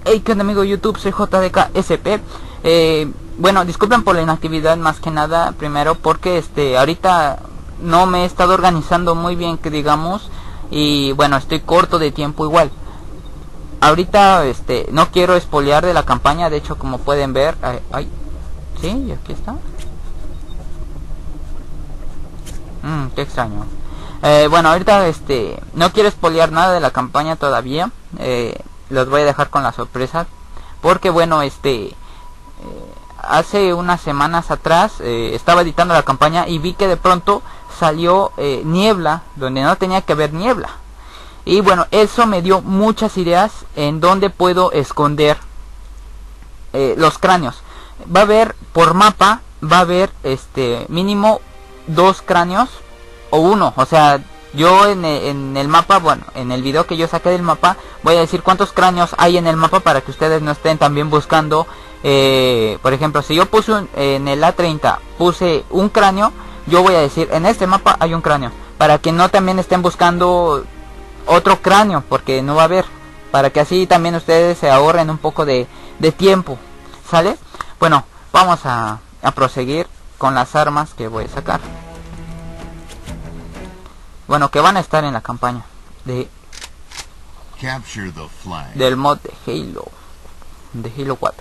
Hey, ¿qué onda, amigo YouTube? Soy JDKSP. Bueno, disculpen por la inactividad, más que nada, primero porque ahorita no me he estado organizando muy bien, que digamos, y bueno, estoy corto de tiempo igual. Ahorita no quiero espolear de la campaña, de hecho, como pueden ver, sí, aquí está. Qué extraño. Bueno, ahorita no quiero espolear nada de la campaña todavía. Los voy a dejar con la sorpresa, porque bueno, hace unas semanas atrás estaba editando la campaña y vi que de pronto salió niebla donde no tenía que haber niebla. Y bueno, eso me dio muchas ideas en donde puedo esconder los cráneos. Va a haber por mapa, va a haber mínimo 2 cráneos o 1, o sea, yo en el mapa, bueno, en el video que yo saqué del mapa, voy a decir cuántos cráneos hay en el mapa para que ustedes no estén también buscando. Por ejemplo, si yo puse en el A30, puse un cráneo, yo voy a decir, en este mapa hay un cráneo, para que no también estén buscando otro cráneo, porque no va a haber, para que así también ustedes se ahorren un poco de tiempo, ¿sale? Bueno, vamos a proseguir con las armas que voy a sacar. Bueno, que van a estar en la campaña del mod de Halo 4.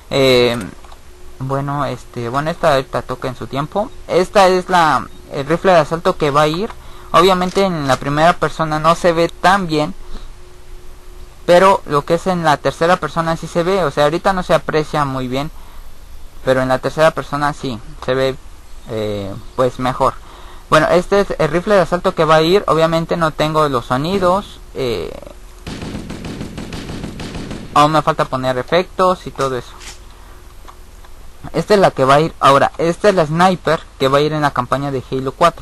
Bueno, esta ahorita toca en su tiempo. Esta es el rifle de asalto que va a ir. Obviamente en la primera persona no se ve tan bien, pero lo que es en la tercera persona sí se ve. O sea, ahorita no se aprecia muy bien, pero en la tercera persona sí se ve pues mejor. Bueno, este es el rifle de asalto que va a ir. Obviamente no tengo los sonidos, aún me falta poner efectos y todo eso. Esta es la que va a ir. Ahora, esta es la sniper que va a ir en la campaña de Halo 4.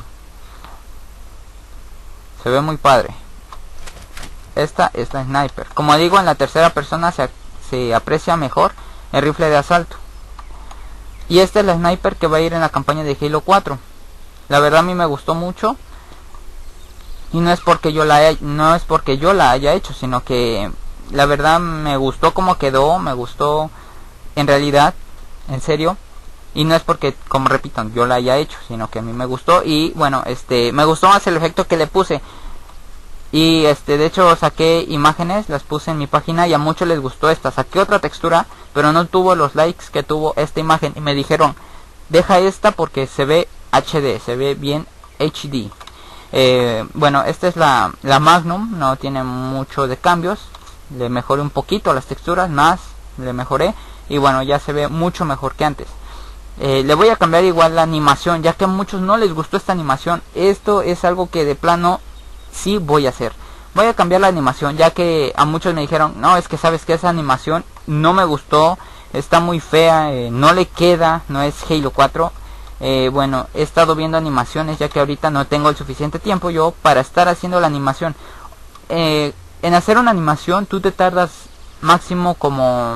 Se ve muy padre. Esta es la sniper. Como digo, en la tercera persona se aprecia mejor el rifle de asalto. Y esta es la sniper que va a ir en la campaña de Halo 4. La verdad a mí me gustó mucho. Y no es porque yo la haya hecho, sino que la verdad me gustó cómo quedó, me gustó en realidad, en serio. Y no es porque, como repito, yo la haya hecho, sino que a mí me gustó. Y bueno, me gustó más el efecto que le puse. Y de hecho saqué imágenes, las puse en mi página y a muchos les gustó esta. Saqué otra textura, pero no tuvo los likes que tuvo esta imagen. Y me dijeron, deja esta porque se ve HD, se ve bien HD. Bueno, esta es la Magnum, no tiene mucho de cambios. Le mejoré un poquito las texturas, más le mejoré. Y bueno, ya se ve mucho mejor que antes. Le voy a cambiar igual la animación, ya que a muchos no les gustó esta animación. Esto es algo que de plano sí voy a hacer. Voy a cambiar la animación, ya que a muchos me dijeron, no, es que sabes que esa animación no me gustó, está muy fea, no le queda, no es Halo 4. Bueno, he estado viendo animaciones, ya que ahorita no tengo el suficiente tiempo yo para estar haciendo la animación. En hacer una animación tú te tardas máximo como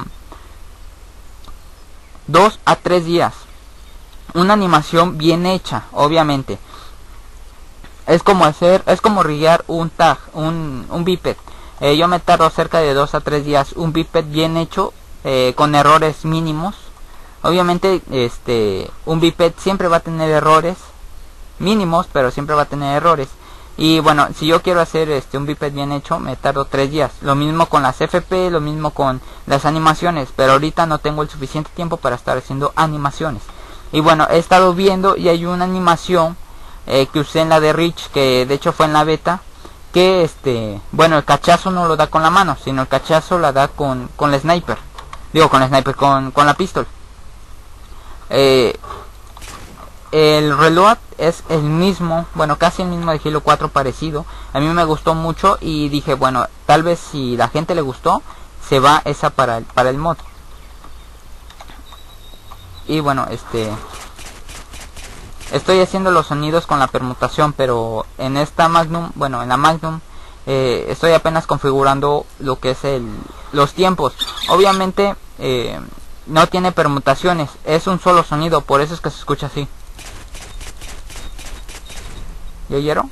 2 a 3 días. Una animación bien hecha, obviamente. Es como riguear un tag, un biped. Yo me tardo cerca de 2 a 3 días. Un biped bien hecho, con errores mínimos. Obviamente, un biped siempre va a tener errores mínimos, pero siempre va a tener errores. Y bueno, si yo quiero hacer un biped bien hecho, me tardo 3 días. Lo mismo con las FP, lo mismo con las animaciones. Pero ahorita no tengo el suficiente tiempo para estar haciendo animaciones. Y bueno, he estado viendo y hay una animación que usé en la de Reach, que de hecho fue en la beta, que bueno, el cachazo no lo da con la mano, sino el cachazo la da con la sniper. Digo, con la sniper, con la pistol. El reload es el mismo, bueno, casi el mismo de Halo 4, parecido. A mí me gustó mucho y dije, bueno, tal vez si la gente le gustó, se va esa para el mod. Y bueno, estoy haciendo los sonidos con la permutación, pero en esta Magnum, bueno, en la Magnum estoy apenas configurando lo que es los tiempos. Obviamente no tiene permutaciones, es un solo sonido, por eso es que se escucha así. ¿Ya oyeron?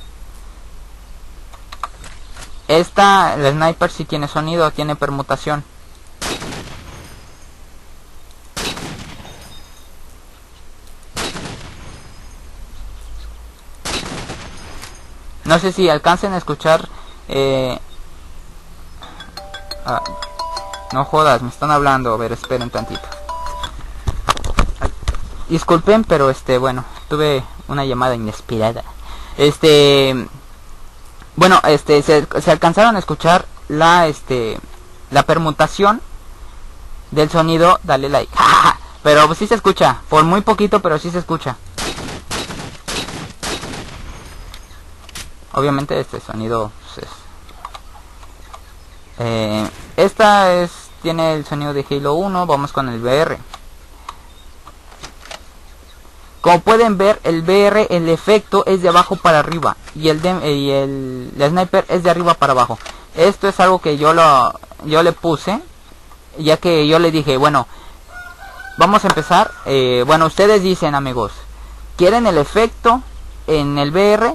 La sniper sí tiene sonido, tiene permutación. No sé si alcancen a escuchar. No jodas, me están hablando. A ver, esperen tantito. Ay, disculpen, pero bueno, tuve una llamada inesperada. Bueno, se alcanzaron a escuchar la permutación del sonido. Dale like. Pero sí se escucha, por muy poquito, pero sí se escucha. Obviamente este sonido pues, tiene el sonido de Halo 1. Vamos con el VR. Como pueden ver, el VR, el efecto es de abajo para arriba y el sniper es de arriba para abajo. Esto es algo que yo le puse, ya que yo le dije, bueno, vamos a empezar. Bueno, ustedes dicen, amigos, ¿quieren el efecto en el VR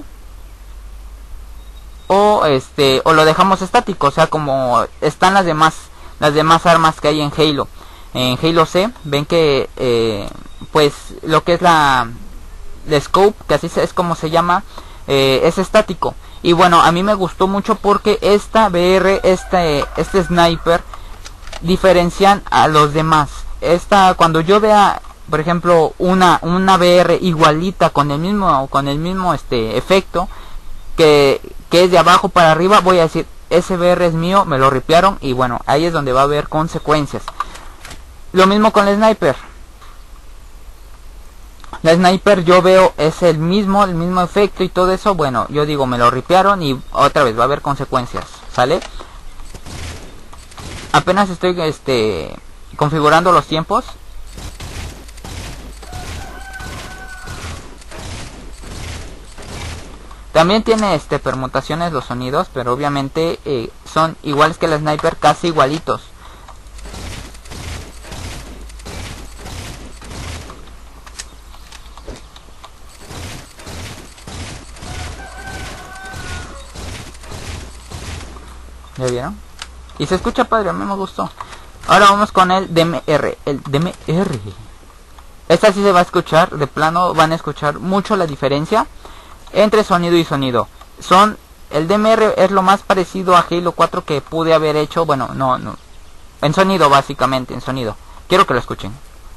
o lo dejamos estático? O sea, como están las demás armas que hay en Halo. En Halo C, ven que pues lo que es la scope, que así es como se llama, es estático. Y bueno, a mí me gustó mucho porque esta VR, este sniper, diferencian a los demás. Cuando yo vea, por ejemplo, una VR igualita con el mismo efecto, que es de abajo para arriba, voy a decir, ese VR es mío, me lo ripearon. Y bueno, ahí es donde va a haber consecuencias. Lo mismo con el sniper. La sniper yo veo es el mismo efecto y todo eso. Bueno, yo digo, me lo ripearon y otra vez va a haber consecuencias, ¿sale? Apenas estoy configurando los tiempos. También tiene permutaciones los sonidos, pero obviamente son iguales que el sniper, casi igualitos. ¿Ya vieron? Y se escucha padre, a mí me gustó. Ahora vamos con el DMR. El DMR. Esta sí se va a escuchar, de plano van a escuchar mucho la diferencia entre sonido y sonido. El DMR es lo más parecido a Halo 4 que pude haber hecho. Bueno, no. En sonido, básicamente, en sonido. Quiero que lo escuchen.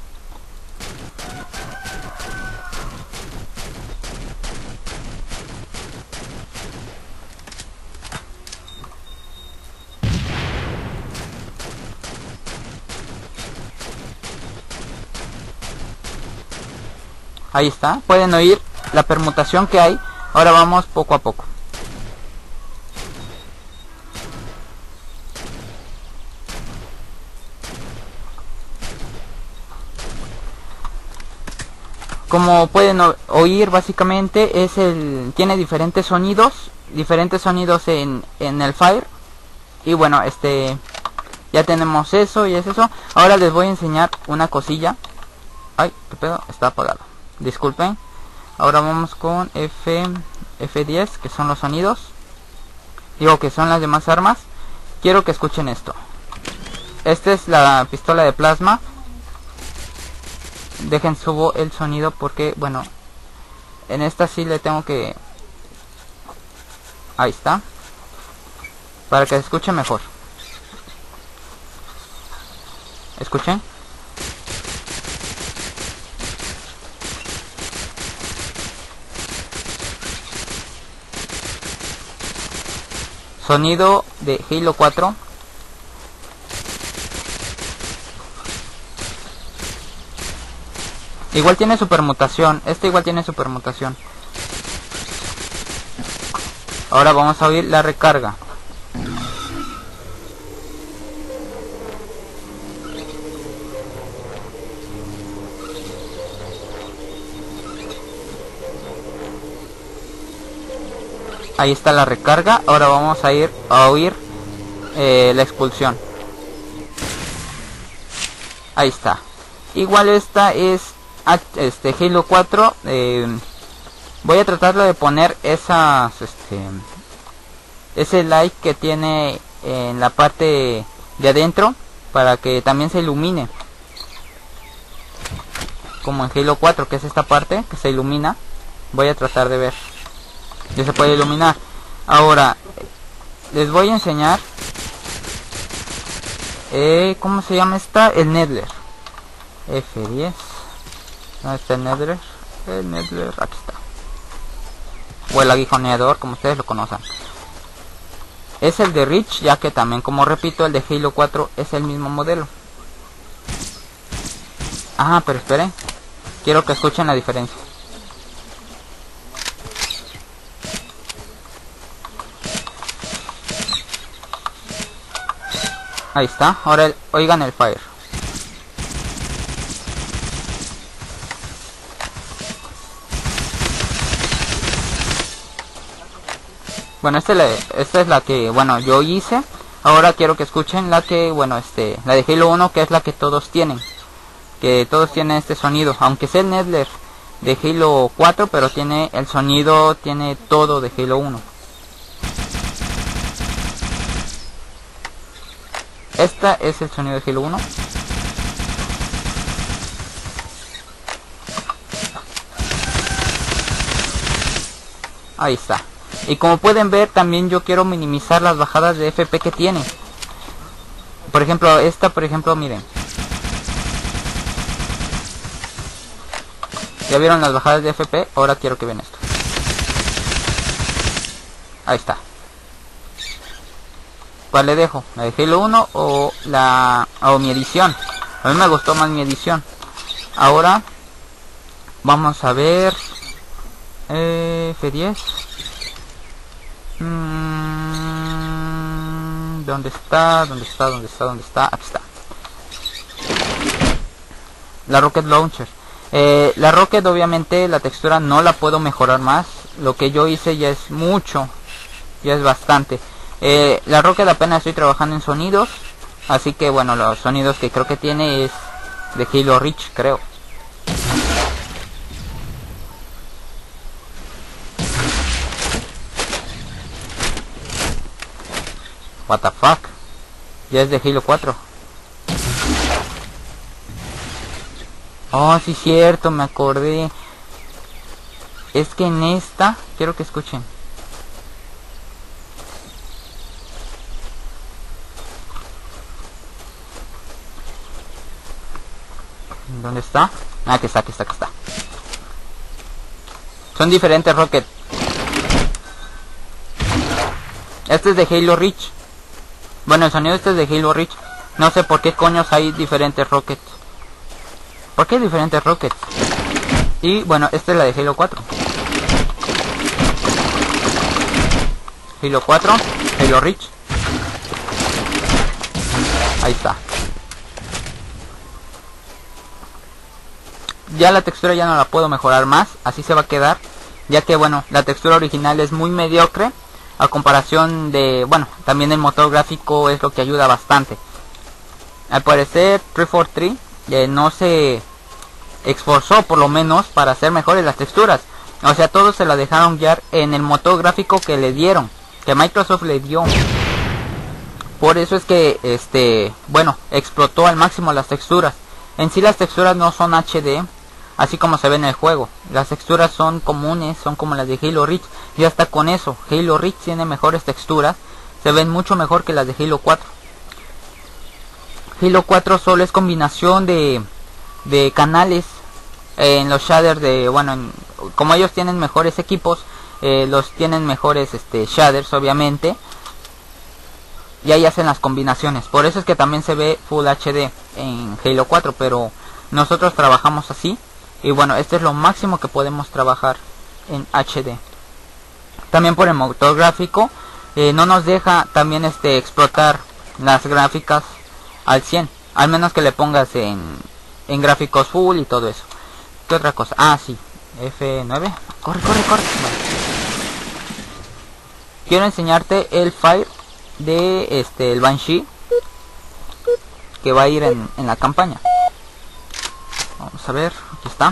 Ahí está, pueden oír la permutación que hay. Ahora vamos poco a poco. Como pueden oír, básicamente tiene diferentes sonidos en el Fire. Y bueno, ya tenemos eso y es eso. Ahora les voy a enseñar una cosilla. Ay, qué pedo, está apagado. Disculpen. Ahora vamos con F10, que son los sonidos. Digo que son las demás armas. Quiero que escuchen esto. Esta es la pistola de plasma. Dejen subo el sonido porque, bueno, en esta sí le tengo que... Ahí está. Para que se escuche mejor. ¿Escuchen? Sonido de Halo 4. Igual tiene su permutación. Igual tiene su permutación. Ahora vamos a oír la recarga. Ahí está la recarga. Ahora vamos a ir a oír la expulsión. Ahí está. Igual esta es Halo 4. Voy a tratarlo de poner ese light que tiene en la parte de adentro para que también se ilumine, como en Halo 4, que es esta parte que se ilumina. Voy a tratar de ver. Ya se puede iluminar. Ahora les voy a enseñar ¿cómo se llama esta? El Needler. F10. ¿Dónde está el Needler? El Needler, aquí está. O el aguijoneador, como ustedes lo conocen. Es el de Reach, ya que también, como repito, el de Halo 4 es el mismo modelo. Ah, pero esperen. Quiero que escuchen la diferencia. Ahí está. Ahora oigan el fire. Bueno, esta es la que, bueno, yo hice. Ahora quiero que escuchen la que, bueno, la de Halo 1, que es la que todos tienen. Que todos tienen este sonido. Aunque sea el Needler de Halo 4, pero tiene el sonido, tiene todo de Halo 1. Esta es el sonido de Halo 1. Ahí está. Y como pueden ver, también yo quiero minimizar las bajadas de FP que tiene. Por ejemplo, esta, por ejemplo, miren. ¿Ya vieron las bajadas de FP? Ahora quiero que vean esto. Ahí está. ¿Cuál le dejo? ¿La de Halo 1 o mi edición? A mí me gustó más mi edición. Ahora vamos a ver F10. ¿Dónde está? ¿Dónde está? ¿Dónde está? ¿Dónde está? Aquí está. La Rocket Launcher. La Rocket, obviamente la textura no la puedo mejorar más. Lo que yo hice ya es mucho. Ya es bastante. La Rocket apenas estoy trabajando en sonidos. Así que bueno, los sonidos que creo que tiene es de Halo Reach, creo. What the fuck. Ya es de Halo 4. Oh, sí, cierto, me acordé. Es que en esta, quiero que escuchen. ¿Dónde está? Ah, aquí está, aquí está, aquí está. Son diferentes Rocket. Este es de Halo Reach. Bueno, el sonido este es de Halo Reach. No sé por qué coños hay diferentes Rockets. ¿Por qué diferentes Rockets? Y bueno, esta es la de Halo 4. Halo 4, Halo Reach. Ahí está. Ya la textura ya no la puedo mejorar más. Así se va a quedar. Ya que bueno, la textura original es muy mediocre. A comparación de, bueno, también el motor gráfico es lo que ayuda bastante. Al parecer 343 no se esforzó por lo menos para hacer mejores las texturas. O sea, todos se la dejaron ya en el motor gráfico que le dieron, que Microsoft le dio. Por eso es que bueno, explotó al máximo las texturas. En sí las texturas no son HD, así como se ve en el juego. Las texturas son comunes, son como las de Halo Reach. Y hasta con eso, Halo Reach tiene mejores texturas. Se ven mucho mejor que las de Halo 4. Halo 4 solo es combinación de canales en los shaders de, bueno, como ellos tienen mejores equipos, los tienen mejores shaders obviamente. Y ahí hacen las combinaciones. Por eso es que también se ve Full HD en Halo 4, pero nosotros trabajamos así. Y bueno, este es lo máximo que podemos trabajar en HD. También por el motor gráfico no nos deja también explotar las gráficas al 100. Al menos que le pongas en gráficos full y todo eso. ¿Qué otra cosa? Ah, sí. F9. Corre, corre, corre. Vale. Quiero enseñarte el fire de el Banshee que va a ir en la campaña. Vamos a ver, aquí está.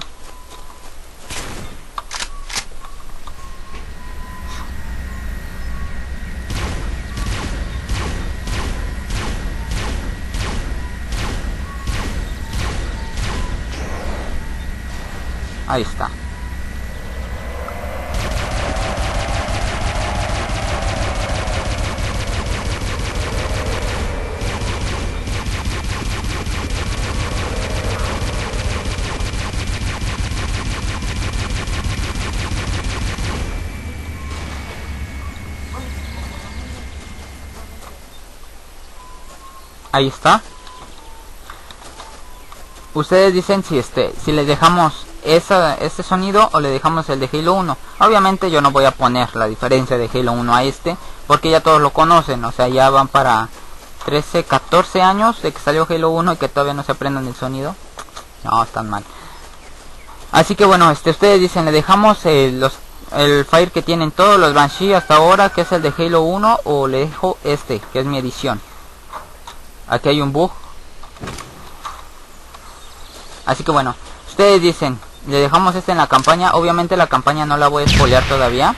Ahí está. Ahí está. Ustedes dicen si les dejamos este sonido o le dejamos el de Halo 1. Obviamente yo no voy a poner la diferencia de Halo 1 a este, porque ya todos lo conocen. O sea, ya van para 13, 14 años de que salió Halo 1 y que todavía no se aprendan el sonido. No, están mal. Así que bueno, ustedes dicen, le dejamos el fire que tienen todos los Banshee hasta ahora, que es el de Halo 1, o le dejo que es mi edición. Aquí hay un bug. Así que bueno, ustedes dicen, le dejamos en la campaña. Obviamente la campaña no la voy a spoilear todavía.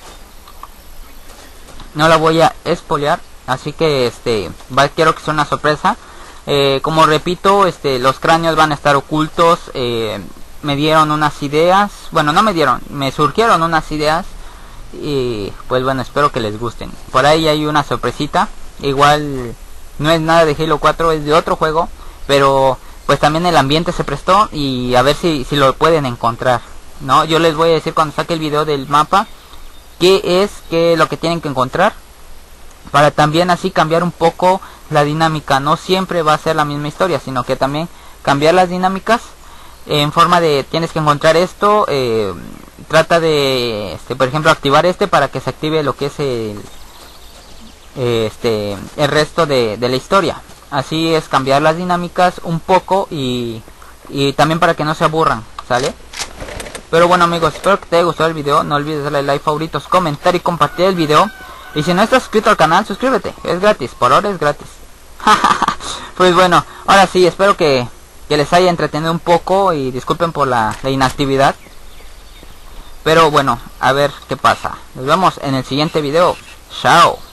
No la voy a spoilear. Así que quiero que sea una sorpresa. Como repito, los cráneos van a estar ocultos. Me dieron unas ideas. Bueno, no me dieron, me surgieron unas ideas. Y pues bueno, espero que les gusten. Por ahí hay una sorpresita. Igual no es nada de Halo 4, es de otro juego. Pero pues también el ambiente se prestó, y a ver si lo pueden encontrar, ¿no? Yo les voy a decir cuando saque el video del mapa qué es lo que tienen que encontrar, para también así cambiar un poco la dinámica. No siempre va a ser la misma historia, sino que también cambiar las dinámicas en forma de tienes que encontrar esto, trata de por ejemplo activar para que se active lo que es el resto de la historia. Así es, cambiar las dinámicas un poco y también para que no se aburran, ¿sale? Pero bueno amigos, espero que te haya gustado el video. No olvides darle like, favoritos, comentar y compartir el video. Y si no estás suscrito al canal, suscríbete, es gratis, por ahora es gratis. Pues bueno, ahora sí, espero que les haya entretenido un poco y disculpen por la inactividad. Pero bueno, a ver qué pasa. Nos vemos en el siguiente video. Chao.